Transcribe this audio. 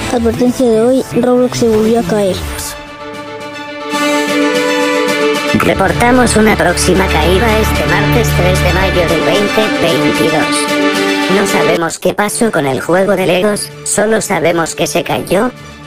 Advertencia de hoy, Roblox se volvió a caer. Reportamos una próxima caída este martes 3 de mayo del 2022. No sabemos qué pasó con el juego de Legos, solo sabemos que se cayó